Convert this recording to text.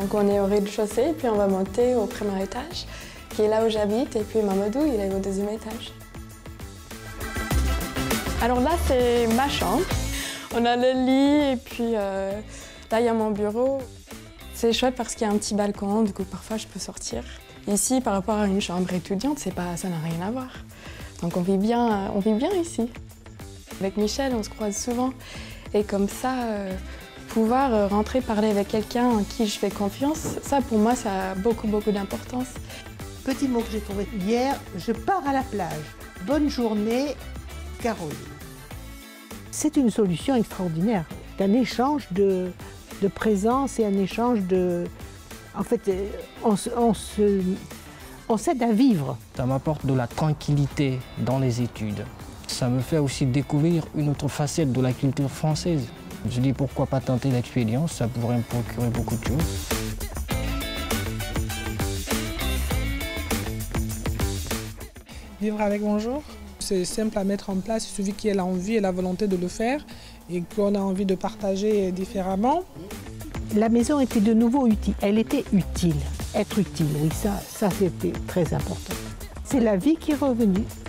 Donc on est au rez-de-chaussée, puis on va monter au premier étage, qui est là où j'habite, et puis Mamadou, il est au deuxième étage. Alors là, c'est ma chambre. On a le lit, et puis là, il y a mon bureau. C'est chouette parce qu'il y a un petit balcon, du coup, parfois, je peux sortir. Ici, par rapport à une chambre étudiante, ça n'a rien à voir. Donc on vit bien ici. Avec Michel, on se croise souvent. Et comme ça, pouvoir rentrer parler avec quelqu'un en qui je fais confiance, ça, pour moi, ça a beaucoup d'importance. Petit mot que j'ai trouvé hier, je pars à la plage. Bonne journée, Caroline. C'est une solution extraordinaire. C'est un échange de présence et un échange de... En fait, on s'aide à vivre. Ça m'apporte de la tranquillité dans les études. Ça me fait aussi découvrir une autre facette de la culture française. Je dis pourquoi pas tenter l'expérience, ça pourrait me procurer beaucoup de choses. Vivre avec Bonjour, c'est simple à mettre en place, il suffit qu'il y ait l'envie et la volonté de le faire et qu'on a envie de partager différemment. La maison était de nouveau utile, elle était utile. Être utile, oui, ça c'était très important. C'est la vie qui est revenue.